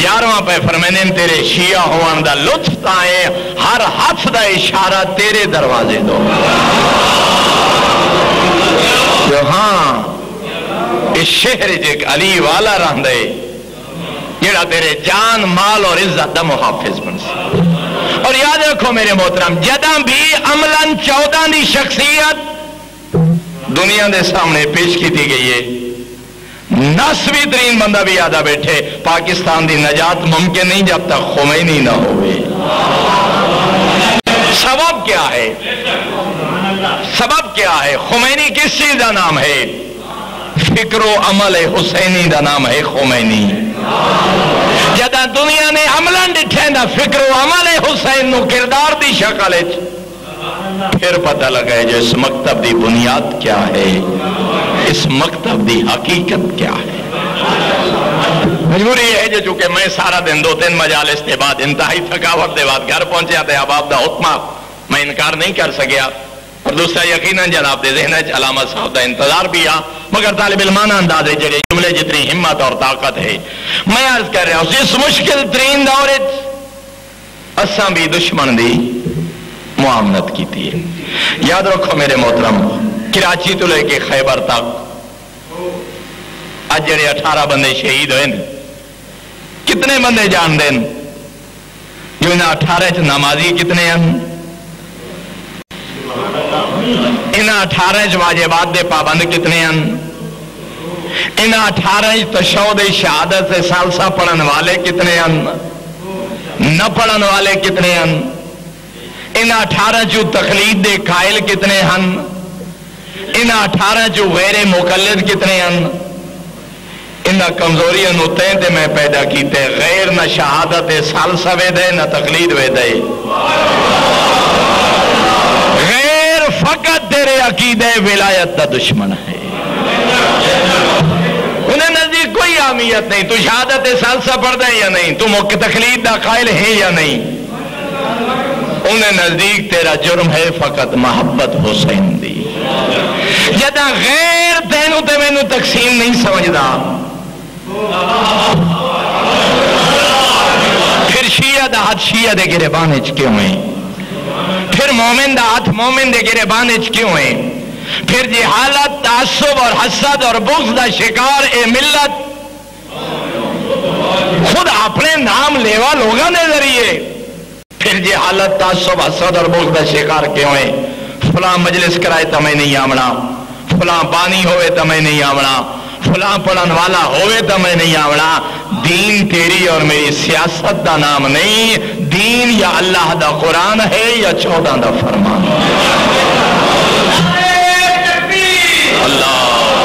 11واں پہ فرمینے تیرے شیعہ ہوان دا لطف تائیں ہر ہاتھ دا اشارہ تیرے دروازے دو جو ہاں اس شہر جیک علی والا رہندے جیڑا تیرے جان مال اور عزت دا محافظ بن سی. اور یاد رکھو میرے محترم جداں بھی عملاً 14 دی شخصیت دنیا دے سامنے پیش کی دی گئی ہے 90ویں ترین بندہ بھی یادہ بیٹھے پاکستان دی نجات ممکن نہیں جب تک خمینی نہ ہوئے. سبب کیا ہے؟ سبب کیا ہے؟ خمینی کس چیز دا نام ہے؟ فکر و عمل حسینی دا نام ہے خمینی. جدہ دنیا نے عملاً ڈٹھیں دا فکر و عمل حسین نو کردار دی شکل ہے پھر پتہ لگا ہے جو اس مکتب دی بنیاد کیا ہے اس مکتب دی حقیقت کیا ہے. مجبوری ہے جو چونکہ میں سارا دن 2-3 مجالس کے بعد انتہائی تھکاوٹ دے بعد گھر پہنچے آتے احباب دا حکمہ میں انکار نہیں کر سکیا. اور دوسرا یقیناً جناب دے ذہن علامہ صاحب دا انتظار بھی آ مگر طالب علمانہ اندازے جڑے جملے جتنی ہمت اور طاقت ہے میں عرض کر رہا ہوں اس مشکل ترین دورت اساں بھی دشمن دی معاملت کی تھی. یاد رکھو میرے محترم کراچی تو لے کے خیبر تک آج جڑے 18 بندے شہید ہوئے کتنے بندے جان دیں جو انہاں 18 نمازی کتنے ہیں انہاں 18 واجبات دے پابند کتنے ہیں انہاں 18 تشہود شہادت سے ثالثہ پڑھن والے کتنے ہیں نہ پڑھن والے کتنے ہیں انہاں 18 جو تقلید دے قائل کتنے ہیں انہاں 18 جو غیر مقلد کتنے ہیں انہاں کمزوریاں نوتیں تے میں پیدا کیتے غیر نہ شہادت ثالثہ وے دے نہ تقلید وے دے غیر فقط تیرے عقیدہ ولایت دا دشمن ہے. انہیں نزدیک کوئی اہمیت نہیں تو شہادت ثالثہ پڑھتا ہے یا نہیں تو تقلید دا قائل ہے یا نہیں انہیں نزدیک تیرا جرم ہے فقط محبت حسین دی. جدہ غیر تینوں تے میں نو تقسیم نہیں سمجھدا پھر شیعہ دا ہاتھ شیعہ دے گریبان اچ کیوں ہیں پھر مومن دا ہاتھ مومن دے گریبان اچ کیوں ہیں پھر جہالت تعصب اور حسد اور بغض دا شکار اے ملت خود اپنے نام لیوا لوگاں دے ذریعے پھر جہالت تعصب حسد اور بغض دا شکار کیوں ہیں فلاں مجلس کرائے تو میں نہیں آمنا فلاں بانی ہوئے تو میں نہیں آمنا فلاں پڑھن والا ہوئے تو میں نہیں آمنا. دین تیری اور میری سیاست دا نام نہیں دین یا اللہ دا قرآن ہے یا 14 دا فرمان اللہ.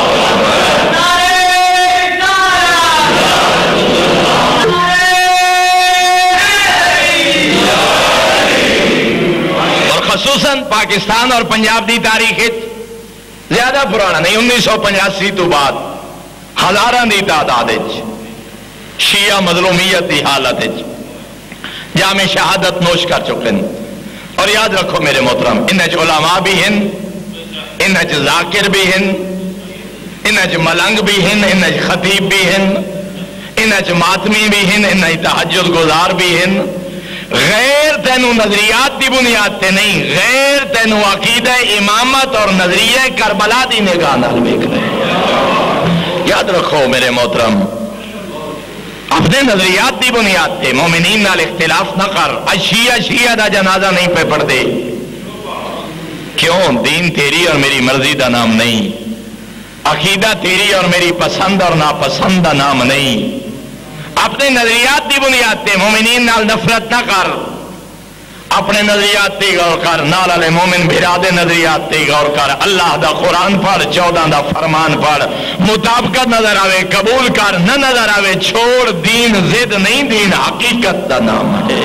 اور خصوصاً پاکستان اور پنجاب دی تاریخ زیادہ پرانا نہیں 1985 تو بعد ہزاراں دی تعداد شیعہ مظلومیت دی حالت جامع شہادت نوش کر چکے ہیں. اور یاد رکھو میرے محترم انہاں علماء بھی ہیں انہاں ذاکر بھی ہیں انہاں ملنگ بھی ہیں انہاں خطیب بھی ہیں انہاں ماتمی بھی ہیں انہاں تہجد گزار بھی ہیں. غیر تینوں نظریات دی بنیاد تے نہیں غیر تینوں عقیدہ امامت اور نظریہ کربلا دی نگاہ نال دیکھ رہے ہیں. یاد رکھو میرے محترم اپنے نظریات دی بنیاد تے مومنین نال اختلاف نہ کر. شیعہ دا جنازہ نہیں پہ پڑھ دے کیوں دین تیری اور میری مرضی دا نام نہیں عقیدہ تیری اور میری پسند اور ناپسند دا نام نہیں. اپنے نظریات دی بنیاد تے مومنین نال نفرت نہ کر اپنے نظریات تے غور کر نال علی مومن بھرا دے نظریات تے غور کر اللہ دا قرآن پڑھ 14 دا فرمان پڑھ مطابقت نظر آوے قبول کر نہ نظر آوے چھوڑ. دین ضد نہیں دین حقیقت دا نام ہے.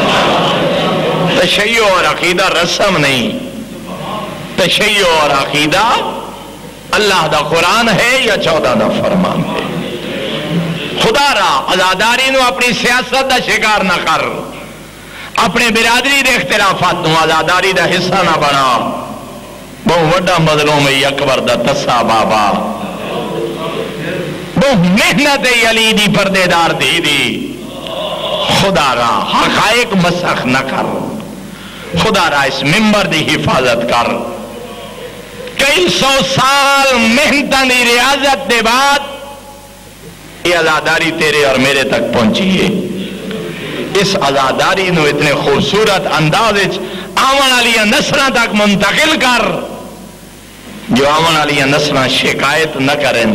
تشیع اور عقیدہ رسم نہیں تشیع اور عقیدہ اللہ دا قرآن ہے یا 14 دا فرمان ہے. خدا را آزاداری نو اپنی سیاست دا شکار نہ کر اپنے برادری دے اختلافات نو آزاداری دا حصہ نہ بنا. بہت وڈا مظلوم ہے اکبر دا تسا بابا بہت محنت ہے علی دی پردے دار دی خدا را حقائق مسخ نہ کر، خدا را اس ممبر دی حفاظت کر۔ کئی سو سال محنتاں دی ریاضت دے بعد یہ عزاداری تیرے اور میرے تک پہنچی ہے۔ اس عزاداری نو اتنے خوبصورت انداز آون والی نسلاں تک منتقل کر جو آون والی نسلاں شکایت نہ کریں،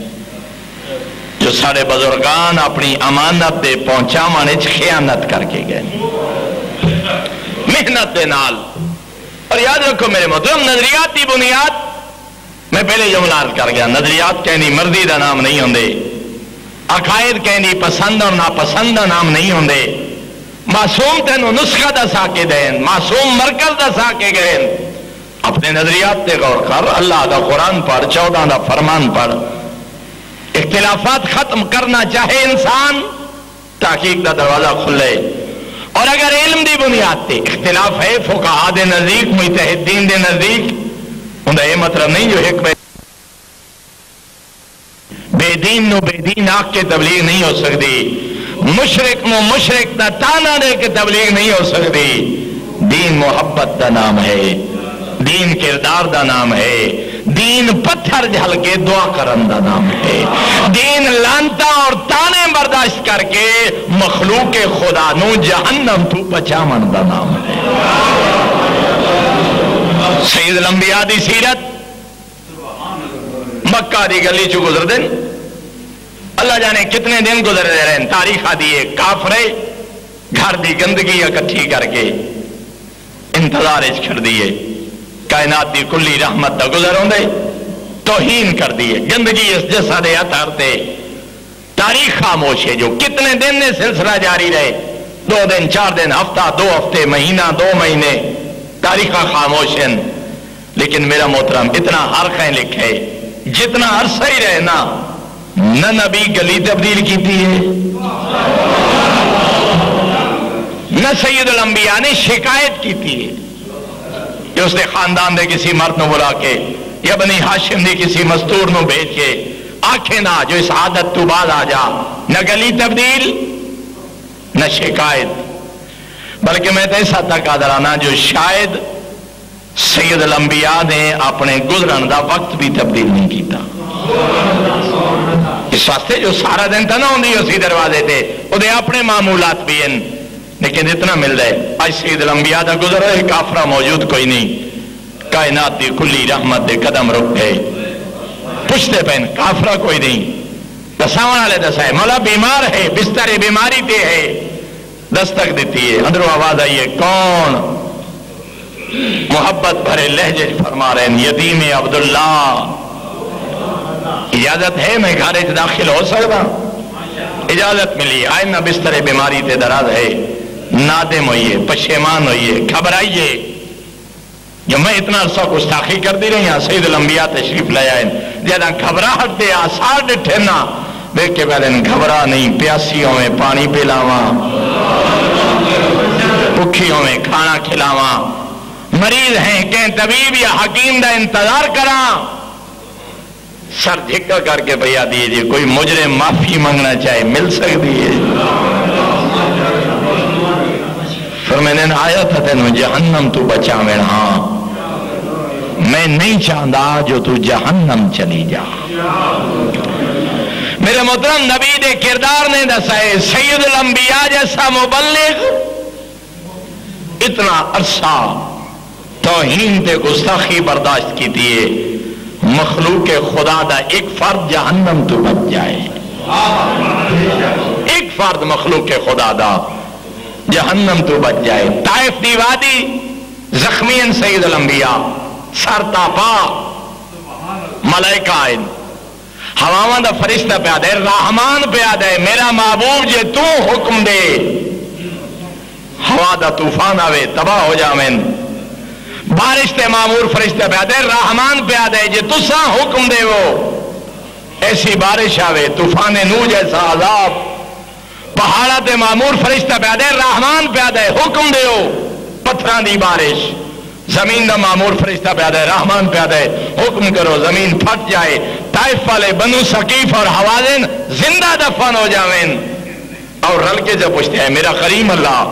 جو سارے بزرگان اپنی امانت دے پہنچاون وچ خیانت کر کے گئے محنت دے نال۔ اور یاد رکھو میرے محترم، نظریاتی بنیاد میں پہلے جملہ عرض کر گیا، نظریات کہنی مرضی دا نام نہیں ہوندے، عقائد کہنی پسند اور ناپسند دا نام نہیں ہوندے۔ معصوم تینوں نسخہ دسا کے دین، معصوم مرکز دسا کے گئے، اپنے نظریات تے غور کر، اللہ دا قرآن پڑھ، 14 دا فرمان پڑھ۔ اختلافات ختم کرنا چاہے انسان، تحقیق دا دروازہ کھلے۔ اور اگر علم دی بنیاد تے اختلاف ہے فقہاء دے نزدیک، مجتہدین دے نزدیک، انہاں یہ مطلب نہیں جو ایک بے دین نو بے دین آکھ کے تبلیغ نہیں ہو سکتی، مشرک نو مشرک دا تانا دے کے تبلیغ نہیں ہو سکتی۔ دین محبت دا نام ہے، دین کردار دا نام ہے، دین پتھر جھل کے دعا کرن دا نام ہے، دین لانتا اور تانے برداشت کر کے مخلوق خدا نو جہنم تو بچاون دا نام ہے۔ سید الانبیاء دی سیرت مکہ دی گلی چو گزر دن، اللہ جانے کتنے دن گزر دے رہے ہیں، تاریخ دیئے کافرے گھر دی گندگی اکٹھی کر کے انتظار اچ کر دیئے، کائنات دی کلی رحمت دا گزر ہوں دے توہین کر دیئے، گندگی اس جیسا دے اتھار دے۔ تاریخ خاموش ہے، جو کتنے دن نے سلسلہ جاری رہے، 2 دن 4 دن ہفتہ 2 ہفتے مہینہ 2 مہینے، تاریخ خاموش ہیں۔ لیکن میرا محترم اتنا حرقیں لکھے جتنا عرصہ ہی رہے نا، نہ نبی گلی تبدیل کیتی ہے، نہ سید الانبیاء نے شکایت کیتی ہے کہ اس نے خاندان دے کسی مرد نو بلا کے یا بنی ہاشم دے کسی مستور نو بھیج کے آنکھیں نہ جو اس عادت تو بعد آ جا، نہ گلی تبدیل نہ شکایت۔ بلکہ میں تو ایسا تک آدرانا جو شاید سید الانبیاء نے اپنے گزرن دا وقت بھی تبدیل نہیں کیتا، اس واسطے جو سارا دن تھا نہ ہوندی اسی دروازے تے وہ دے اپنے معمولات بھی ہیں، لیکن اتنا مل رہے آج سید الانبیاء دا گزر ہے، کافرہ موجود کوئی نہیں، کائنات دی کلی رحمت دے قدم رک گئے، پوچھتے پہن کافرہ کوئی نہیں، دساون والے دسائے مولا بیمار ہے، بستر بیماری تے ہے، دستک دیتی ہے، اندروں آواز آئی ہے کون؟ محبت بھرے لہجے فرما رہے ہیں یتیم عبداللہ، اجازت ہے میں گھر داخل ہو سکتا؟ اجازت ملی، آئینہ بستر بیماری تے دراز ہے، نادم ہوئیے، پشیمان ہوئیے، گھبرائیے، جو میں اتنا عرصہ گستاخی کر دی رہی ہوں، سید الانبیاء تشریف لے آئیں، جیدہ گھبراہٹ دے آثار ڈٹھے نا، دیکھ کے پہلے گھبرا نہیں، پیاسیوں میں پانی پلاواں، بھکھیوں میں کھانا کھلاواں، مریض ہیں کہیں طبیب یا حکیم دا انتظار کراں، سر دھکا کر کے بھیا دیجئے، کوئی مجرم معافی مانگنا چاہے مل سکتی ہے۔ فرمایا آیا تھا تینوں جہنم تو بچا میں، ہاں میں نہیں چاہتا جو تو جہنم چلی جا۔ میرے محترم نبی دے کردار نے دسائے سید الانبیاء جیسا مبلغ اتنا عرصہ توہین تے گستاخی برداشت کی دیئے، مخلوق خدا دا ایک فرد جہنم تو بچ جائے، ایک فرد مخلوق خدا دا جہنم تو بچ جائے۔ طائف دی وادی زخمین سید الانبیاء، سر تاپا، ملائکہ آئین، ہواواں دا فرشتہ پیادہ ہے، رحمان پیادہ ہے، میرا محبوب جے تو حکم دے ہوا دا طوفان آوے تباہ ہو جاویں، بارش تے معمور فرشتہ پیادہ ہے، رحمان پیادہ ہے، جے تساں حکم دے وہ ایسی بارش آوے، طوفان نوح جیسا عذاب، پہاڑا تے معمور فرشتہ پیادہ ہے، رحمان پیادہ ہے، حکم دے ہو پتھران دی بارش، زمین دا معمور فرشتہ پیادہ ہے، رحمان پیادہ ہے، حکم کرو زمین پھٹ جائے، طائف والے بنو ثقیف اور حوازن زندہ دفن ہو جاویں، اور رل کے جب پوچھتے ہیں میرا کریم اللہ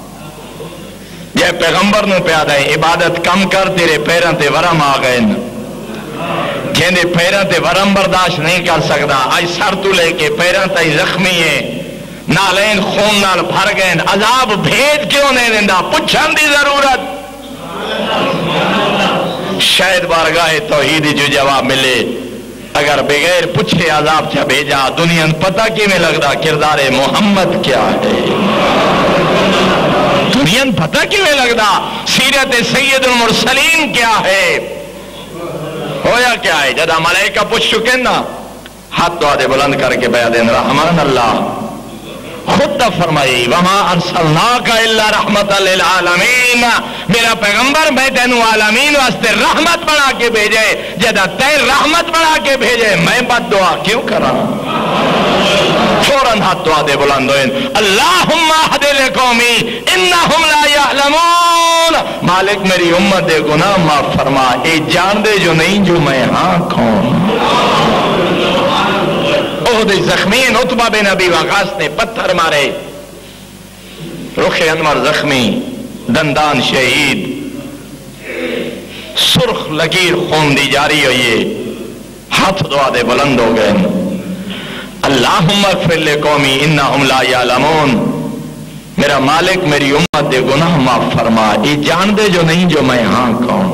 جے پیغمبر نو پیا دے عبادت کم کر تیرے پیروں تے ورم آ گئے جیندے پیروں تے ورم برداشت نہیں کر سکتا آج سر تو لے کے پیروں تے زخمی ہے نالین خون نال بھر گئے عذاب بھیج کیوں نہیں دیندا پوچھن دی ضرورت شاید بارگاہ توحید جو جواب ملے اگر بغیر پوچھے عذاب چا بھیجا دنیا پتہ کیویں لگدا کردار محمد کیا ہے دنیا پتہ کیویں لگدا سیرت سید المرسلین کیا ہے ہویا کیا ہے جدا ملائکہ پوچھ چکے نا ہاتھ دعا دے بلند کر کے بیان رحمان اللہ خود فرمائی وما ارسلناک الا رحمت للعالمین میرا پیغمبر میں تینوں عالمین واسطے رحمت بنا کے بھیجے جدا تے رحمت بنا کے بھیجے میں بد دعا کیوں کرا فوراً ہاتھ دعا دے بلند ہوئے اللہم اہد لقومی انہم لا یعلمون مالک میری امت دے گناہ معاف فرما اے جان دے جو نہیں جو میں ہاں کون احد زخمین عتبہ بن ابی وقاص نے پتھر مارے رخ انور زخمی دندان شہید سرخ لکیر خون دی جاری ہوئیے ہاتھ دعا دے بلند ہو گئے اللہم اغفر لقومی انہم لا یعلمون میرا مالک میری امت دے گناہ معاف فرما یہ جان دے جو نہیں جو میں ہاں کون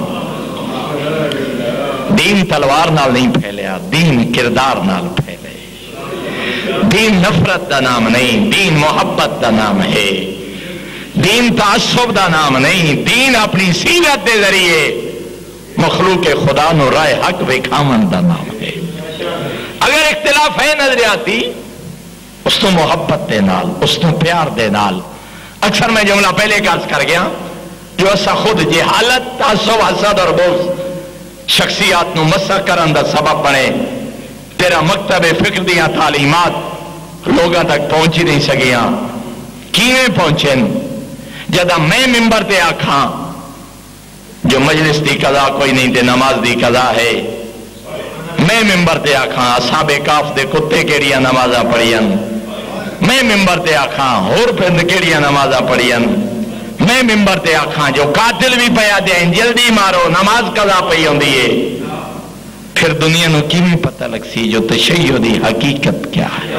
دین تلوار نال نہیں پھیلیا دین کردار نال پھیلے دین نفرت دا نام نہیں دین محبت دا نام ہے دین تعصب دا نام نہیں دین اپنی سیرت دے ذریعے مخلوق خدا نو رائے حق وکھاون دا نام ہے اگر اختلاف ہے نظریاتی اس تو محبت دے نال اس تو پیار دے نال اکثر میں جملہ پہلے کارز کر گیا جو ایسا خود جہالت تعصب حسد اور بغض شخصیات نو مسح کرن دا سبب بنے تیرا مکتب فکر دیاں تعلیمات لوگاں تک پہنچی نہیں سکیاں کیویں پہنچیں جدا میں ممبر تے آکھاں جو مجلس دی قضا کوئی نہیں تے نماز دی قضا ہے میں ممبر تے آکھاں اصحاب کاف دے کتے کیڑیاں نمازاں پڑھیاں میں ممبر تے آکھاں ہور پھر کیڑیاں نمازاں پڑھیاں میں ممبر تے آکھاں جو قاتل بھی پیا دیں جلدی مارو نماز قضا پئی ہوندی ہے پھر دنیا نو کیویں پتہ لگ سی جو تشیع دی حقیقت کیا ہے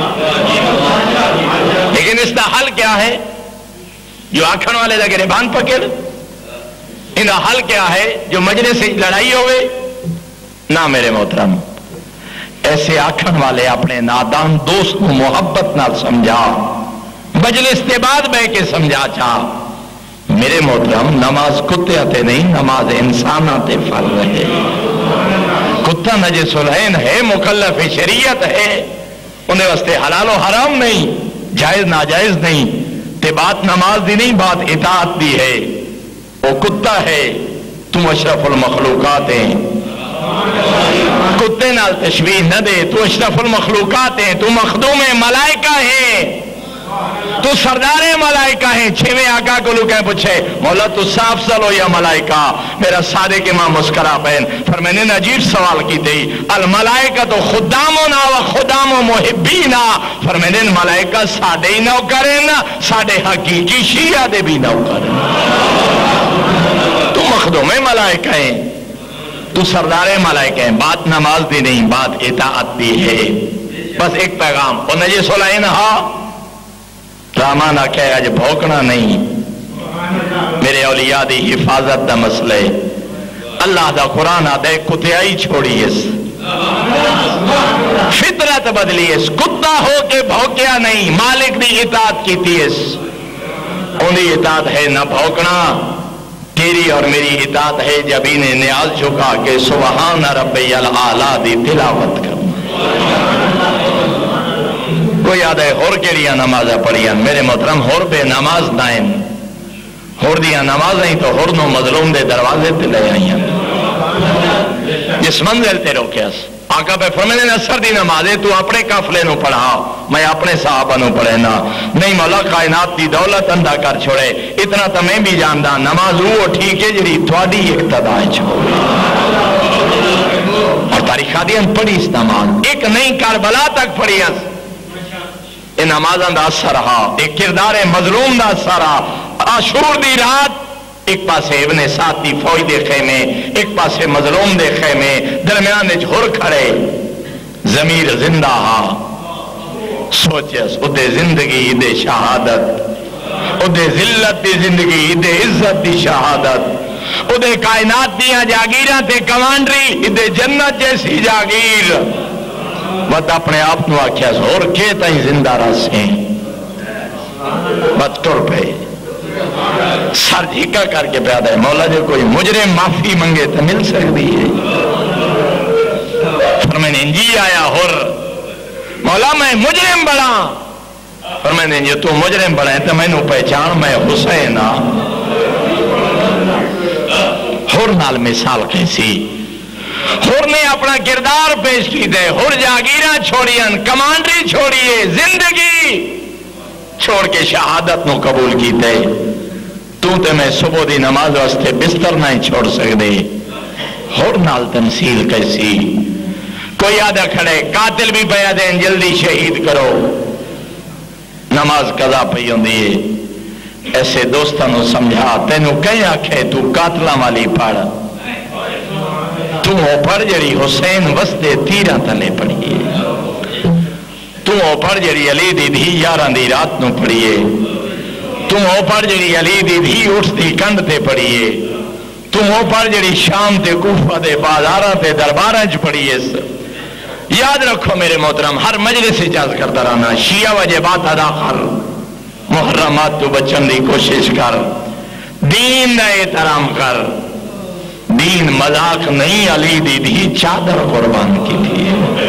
لیکن اس دا حل کیا ہے جو آکھن والے دا گریبان پکڑ ان دا حل کیا ہے جو مجلس سے لڑائی ہوئے نہ میرے محترم ایسے آکھن والے اپنے نادان دوست کو محبت نہ سمجھا مجلس کے بعد بے کے سمجھا چاہ میرے محترم نماز کتے آتے نہیں نماز انسان آتے پھل رہے کتا نجس العین ہے مکلف شریعت ہے انہیں واسطے حلال و حرام نہیں جائز ناجائز نہیں تے بات نماز دی نہیں بات اطاعت دی ہے وہ کتا ہے تم اشرف المخلوقات ہیں کتے نال تشبیہ نہ دے تو اشرف المخلوقات ہیں تو مخدوم ملائکہ ہیں تو سردار ملائکہ ہیں چھویں آقا کو لوگ پوچھے مولا تو صاف سلو یا ملائکہ میرا صادق امام مسکرا بین فرمانے نے عجیب سوال کی تھی الملائکہ تو خدامنا و خدام و محبینا فرمانے ملائکہ ساڑے ہی نو کریں ساڑے حقیقی شیعہ دے بھی نو کریں تو مخدوم ملائکہ ہیں تو سردار ملائکہ ہیں بات نماز دی نہیں بات اطاعت دی ہے بس ایک پیغام اور نجس العین ہاں رامانہ کہے آج بھوکنا نہیں میرے اولیاء دی حفاظت دا مسئلے اللہ دا قرآن آدھے کتیائی چھوڑی اس فطرت بدلی اس کتا ہو کے بھوکیا نہیں مالک دی اطاعت کی تھی اس انہی اطاعت ہے نہ بھوکنا تیری اور میری اطاعت ہے جب انہیں نیاز جھکا کہ سبحان ربی الاعلیٰ دی تلاوت کرنا کوئی یاد ہے ہور کیڑیاں نمازیں پڑھیاں میرے محترم ہور بے نماز نائن ہور دیاں نمازیں تو ہور نو مظلوم دے دروازے تے لے آئیاں جس منزل تے روکیاس آقا پہ فرمانے نے اثر دی نمازیں تو اپنے قافلے نو پڑھا میں اپنے صحابہ نو پڑھے نا نہیں مولا کائنات دی دولت اندھا کر چھوڑے اتنا تو میں بھی جاندہ نماز وہ ٹھیک ہے جڑی تھوڑی اقتداء چھوڑے اور تاریخ آدیاں پڑھی اس نماز ایک نئی کربلا تک پڑھی اس یہ نمازاں دا اثر رہا، ایک کردار مظلوم دا اثر رہا۔ عاشور دی رات ایک پاسے ابن سعد دی فوج دے خیمے، ایک پاسے مظلوم دے خیمے، درمیان وچ ہر کھڑے، ضمیر زندہ ہا۔ سوچس ادے زندگی دے شہادت، ادے ذلت دی زندگی دے عزت دی شہادت، ادے کائنات دیا جاگیراں تے کمانڈری ادے جنت جیسی جاگیر۔ بات اپنے آپ نو آکھیا اور کے تائیں زندہ راسیں، بات ٹر پہ سر جھکا کر کے پیدا ہے مولا جو کوئی مجرم معافی منگے تو مل سکتی ہے۔ فرمائنے انجی آیا ہر مولا میں مجرم بڑا، فرمائنے انجی تو مجرم بڑا ہے تو میں نو پہچان میں حسین ہاں۔ ہر نال مثال کیسی، ہر نے اپنا کردار پیش کی دے، ہر جاگیراں چھوڑیاں، کمانڈری چھوڑیے، زندگی چھوڑ کے شہادت نو قبول کی دے۔ تو تے میں صبح دی نماز واسطے بستر نہیں چھوڑ سکدے، ہر نال تمثیل کیسی۔ کوئی آدھا کھڑے قاتل بھی پیا دیں جلدی شہید کرو، نماز قضا پئی ہوندی ہے۔ ایسے دوستاں نو سمجھا، تینوں کہیں آکھے تو قاتلاں والی پڑھ، تو وہ پڑھ جڑی حسین وسدے تیراں تلے پڑھیے، تو وہ پڑھ جڑی علی دی دھی یاراں دی رات نو پڑھیے، تو وہ پڑھ جڑی علی دی دھی اٹھ دی کنڈ تے پڑھیے، تو وہ پڑھ جڑی شام تے کوفہ دے بازاراں تے درباراں چ پڑھیے۔ یاد رکھو میرے محترم، ہر مجلس اجاز کرتا رہنا، شیعہ واجبات ادا کر، محرمات تو بچن دی کوشش کر، دین دا احترام کر۔ دین مذاق نہیں، علی دی دھی چادر قربان کی تھی۔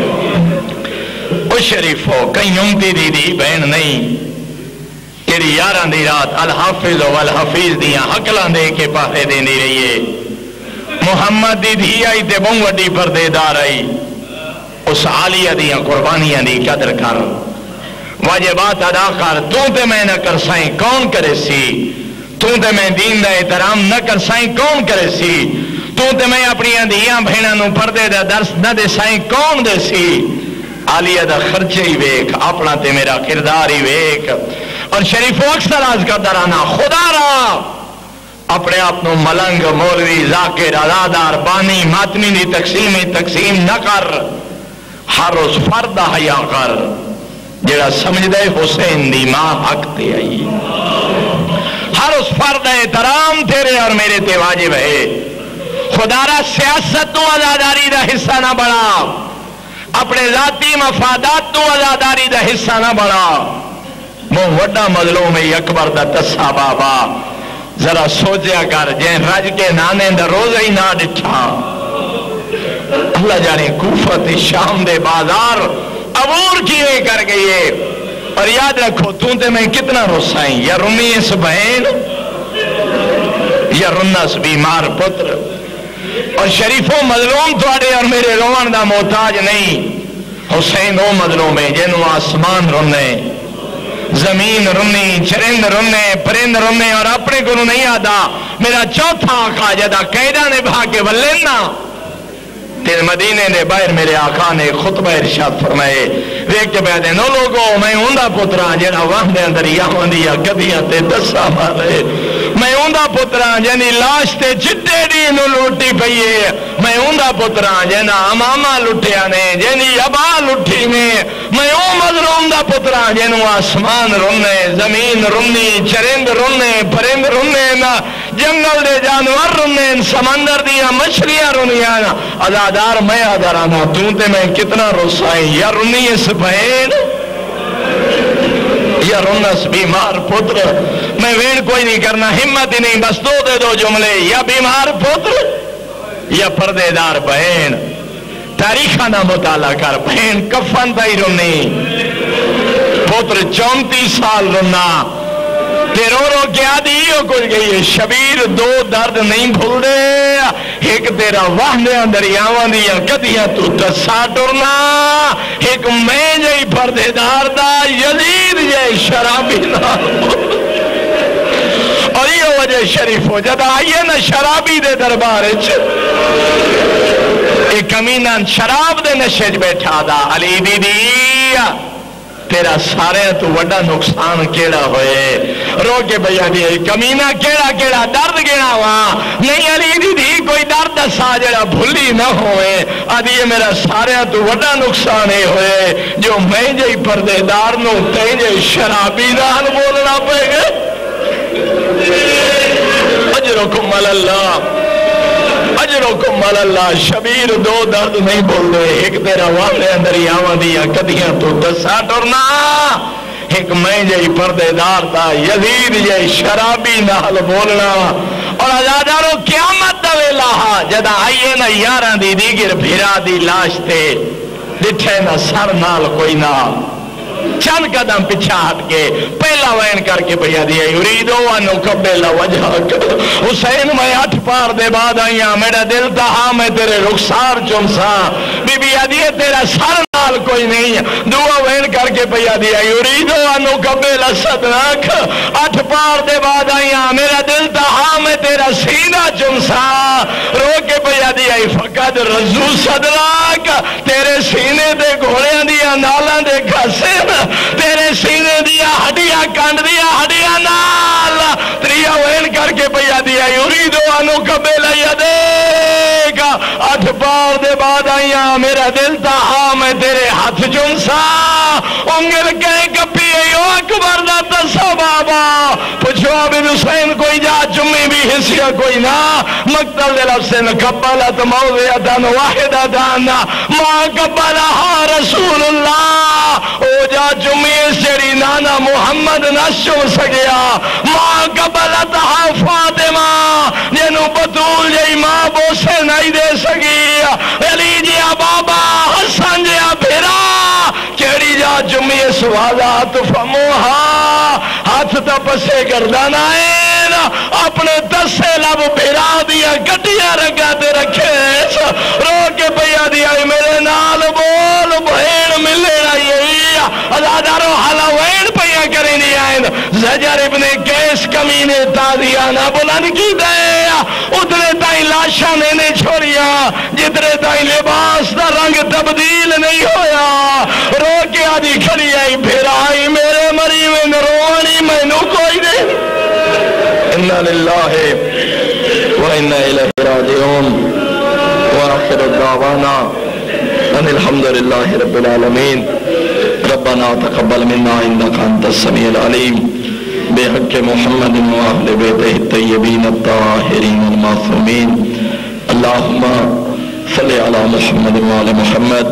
او شریفو کہیں امتی دی دی بہن نہیں، تیری یاراں دی رات الحافظ والحفیظ دیاں حقلاں دے کے پاہے دینی رہیے۔ محمد دی دھی آئی تے بہن وڈی پردے دار آئی، اس عالیہ دیاں قربانیاں دی قدر کر، واجبات ادا کر۔ تو تے میں نہ کر سائیں کون کرے سی، تو تے میں دین دا احترام نہ کر سائیں کون کرے سی، تو تے میں اپنی دھیاں بہناں نو پردے دا درس نہ دے سائیں کون دے سی۔ عالیہ دا خرچے ہی ویک، اپنا تے میرا کردار ہی ویک۔ اور شریفوں اکثر آج کا درانا خدا را اپنے آپ نو ملنگ مولوی ذاکر ازادار بانی ماتمی دی تقسیم نہ کر، ہر روز فرد حیا کر، جڑا سمجھ دے حسین دی ماں حق تے آئی۔ ہر اس فرد احترام تیرے اور میرے تے واجب ہے۔ خدا را سیاست تو آزاداری دا حصہ نہ بڑا، اپنے ذاتی مفادات تو آزاداری دا حصہ نہ بڑا۔ مو وڈا مظلوم ہے اکبر دا تسا بابا، ذرا سوچیا کر جیں رج کے نانے دا روزہ ہی نہ ڈٹھا۔ اللہ جانے کوفہ تے شام دے بازار عبور کیویں کر گئیے۔ اور یاد رکھو تو تے میں کتنا روسائیں، یا رمی اس بہن یا رنس بیمار پتر۔ اور شریفوں مظلوم تھوڑے اور میرے روان دا محتاج نہیں، حسین وہ مظلوم ہے جنہوں آسمان رونے، زمین رونی، چرند رونے، پرند رونے، اور اپنے کو نہیں آدھا میرا چوتھا آقا جدا قیدہ نے بھا کے ولینا۔ تیر مدینے نے باہر میرے آقا نے خطبہ ارشاد فرمائے، ویک کے بیدے نو لوگو میں ہوندہ پتران جنہ وہاں اندر یاوان دیا کدیاں تے دسا مارے، میں ہوندہ پتران جنہی لاش تے چٹے دی نو لوٹی پئیے، میں ہوندہ پتران جنہ امامہ لٹیا نے جنہی ابا لٹی نے، میں ہوں مظلوم دا پتران جنہوں آسمان رونے، زمین رونی، چرند رونے، پرند رونے، جنگل دے جانور رونے، سمندر دیا مچھلیاں رونیاں، ازادار میں آدھارانا تو تے میں کتنا روسائیں، یا رونی اس بہن یا رونس بیمار پتر۔ میں وین کوئی نہیں کرنا، ہمت ہی نہیں، بس دو جملے، یا بیمار پتر یا پردے دار بہن۔ تاریخہ نہ مطالعہ کر، بہن کفن تائی رونی، پتر 34 سال رونا، رو رو کیا دیو کچھ گئی ہے۔ شبیر دو درد نہیں بھول دے، ایک تیرا وحدے اندر یاوان دیا کدیاں تو تسا ٹرنا، ایک میں جائی پردے دار دا یزید جائی شرابی نہ۔ اور یہ وجہ شریف ہو جاتا آئیے نا شرابی دے دربارے چھ، ایک کمینہ شراب دے نشج بیٹھا دا علی دی دیا تیرا سارے تو وڈا نقصان کیڑا ہوئے رو کے بھیا دی کمینہ کیڑا درد گینا وہاں نہیں علی دی دی کوئی درد سا جڑا بھلی نہ ہوئے آدھی میرا سارے تو وڈا نقصان ہوئے جو میں جائی پردے دار نو تینجے شرابی دان بولنا پہ گئے اجرکم اللہ اجرکم اللہ شبیر دو درد نہیں بول دے ایک تیرا والے دریاواں دیا کدیاں تو دسا ٹرنا ایک میں جائی پردے دار تا یزید جائی شرابی نال بولنا اور آزادارو قیامت دا ویلا جدا آئیے نا یاران دی دیگر بھیرا دی لاش تے ڈٹھے نا سر نال کوئی نا چند قدم پچھا ہٹ کے پہلا وین کر کے بھیا دیا یریدو انو قبل وجہک حسین میں 8 پار دے بعد آئیاں میرا دل تھا ہاں میں تیرے رخسار چمسا بی بی آدھیے تیرا سر نال کوئی نہیں دعا وین کر کے بھیا دیا یریدو انو قبل صدرک 8 پار دے بعد آئیاں میرا دل تھا ہاں میں تیرا سینہ چمسا رو کے بھیا دیا فقط رزو صدرک تیرے سینے دے گھوڑیاں دیا نالاں دے گھسے تیرے سینے دیا ہڈیا کانڈ دیا ہڈیا نال تریا وین کر کے پیا دیا یریدو انو قبل یدیکا 8 بار دے بعد آئیاں میرا دل تھا ہاں میں تیرے ہاتھ جنسا انگل کہے کپی ایو اکبر دا تسا بابا پوچھو عبد حسین کوئی جا جمعی بھی حصیہ کوئی نا مقتل دل افسن قبلت موضیعتاً واحدتاً ما قبلہا رسول اللہ او جا جمعی سیری نانا محمد نشو سگیا ما قبلتہا فاطمہ جنو بطول جی ماں بوسے نہیں دے سگیا علی جیا بابا حسن جیا بھیرا کیڑی جا جمعی سوالات فموہا ہاتھ تا پسے گردان آئین اپنے دسے لب بھیرا دیا گٹیا رگاتے رکھے رو کے پیا دیا میرے نال بول بہین ملے رہی ازادارو حالا وین پیا کریں نہیں آئین زجر ابن کیس کمینے تازیانہ بلند کی دے اتنے تائیں لاشا نے چھوڑیا جتنے تائیں لباس دا رنگ تبدیل نہیں ہویا رو کے آدھی کھڑی آئی پھر آئی میرے مری میں نروانی میں نو کوئی دے اِنَّا لِلَّهِ وَإِنَّا إِلَيْهِ رَاجِعُونَ وَآخِرُ دَعْوَانَا أَنِ الْحَمْدُ لِلَّهِ رَبِّ الْعَالَمِينَ رَبَّنَا تَقَبَّلْ مِنَّا إِنَّكَ أَنْتَ السَّمِيعُ الْعَلِيمُ بِحَقِّ مُحَمَّدٍ وَأَهْلِ بَيْتِهِ الطَّيِّبِينَ الطَّاهِرِينَ الْمَعْصُومِينَ اللهم صل على محمد وعلى محمد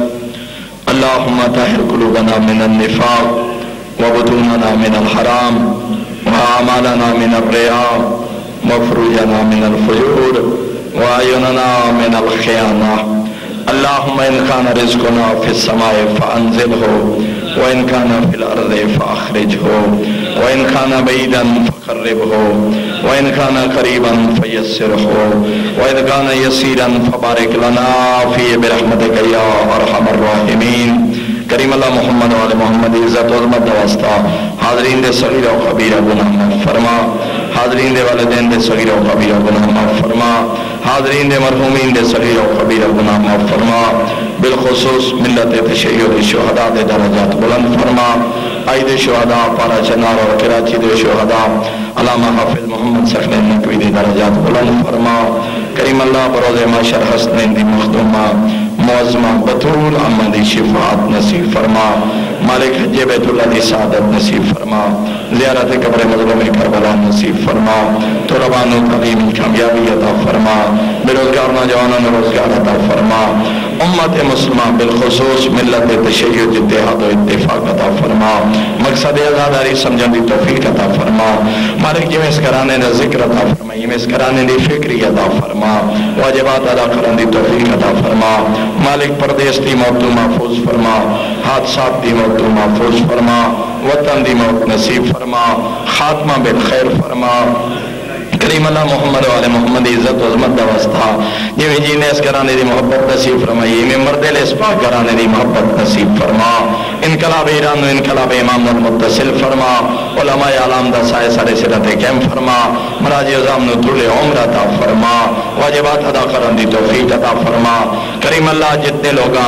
اللهم طهر قلوبنا من النفاق وبطوننا من الحرام وأعمالنا من الرياء وفروجنا من الفجور وأعيننا من الخيانة اللهم إن كان رزقنا في السماء فأنزله وإن كان في الأرض فأخرجه وإن كان بعيدا فقربه وإن كان قريبا فيسره وإذ كان يسيرا فبارك لنا فيه برحمتك يا أرحم الراحمين کریم اللہ محمد و محمد عزت و عظمت واسطہ حاضرین دے صغیر و کبیرہ گناہ معاف فرما حاضرین دے والدین دے صغیر و کبیرہ گناہ معاف فرما حاضرین دے مرحومین دے صغیر و کبیرہ گناہ معاف فرما بالخصوص ملت تشیع شہداء دے درجات بلند فرما عید شہداء پارا چنار اور کراچی دے شہداء علامہ حافظ محمد سخن نقوی دے درجات بلند فرما کریم اللہ بروز معاشر حسنین دی مخدومہ معظمہ بطول عمدی شفاعت نصیب فرما مالک حج بیت اللہ دی سعادت نصیب فرما زیارت قبر مظلوم کربلا نصیب فرما تو ربان و تعلیم کامیابی عطا فرما بروزگار نوجوانوں روزگار عطا فرما امت مسلمہ بالخصوص ملت تشیع اتحاد و اتفاق عطا فرما مقصد آزاداری سمجھن دی توفیق عطا فرما مالک جی میں اس کرانے نے ذکر عطا فرما یہ میں اس کرانے دی فکری عطا فرما واجبات ادا کرن دی توفیق عطا فرما مالک پردیس دی موت تو محفوظ فرما حادثات دی موت تو محفوظ فرما وطن دی موت نصیب فرما خاتمہ بالخیر فرما کریم اللہ محمد و محمد عزت و عظمت دا واسطہ یہ بھی جینے اس کرانے دی محبت نصیب فرما یہ میں مرد الاسپا کرانے دی محبت نصیب فرما انقلاب ایران و انقلاب امام متصل فرما علماء علام دا سائے سارے صلت قیم فرما مراجع عظام نو طول عمر عطا فرما واجبات ادا کرن دی توفیق عطا فرما کریم اللہ جتنے لوگاں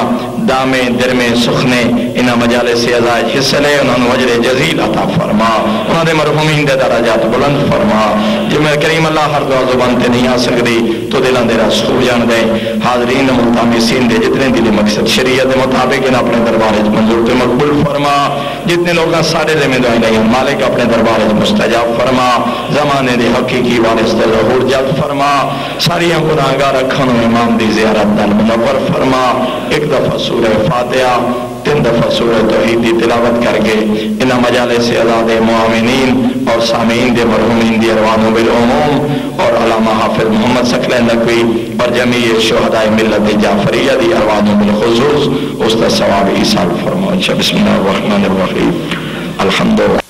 دامے درمے سخنے انہاں مجالس عزائج حصہ لے انہاں نو اجر جزیل عطا فرما انہاں دے مرحومین دے درجات بلند فرما جو میں کریم اللہ ہر دعا زبان تے نہیں آ سکتی تو دلان دے راس خوب جان دے حاضرین ملتمسین دے جتنے دل مقصد شریعت دے مطابق انہاں اپنے دربار وچ منظور تے مقبول فرما جتنے لوگاں سارے ذمہ داری نہیں مالک اپنے دربار وچ مستجاب فرما زمانے دے حقیقی وارث تے ظہور جلد فرما ساری گناہگار اکھاں نو امام دی زیارت نال منور فرما ایک دفعہ سورہ فاتحہ 3 دفعہ سورہ توحید دی تلاوت کر کے انہاں مجالس عزاد معاونین اور سامعین دے مرحومین دی ارواح بالعموم اور علامہ حافظ محمد ثقلین نقوی اور جمیع شہداء ملت جعفریہ دی ارواح بالخصوص اس کا ثواب ایصال فرما. بسم اللہ الرحمن الرحیم الحمدللہ.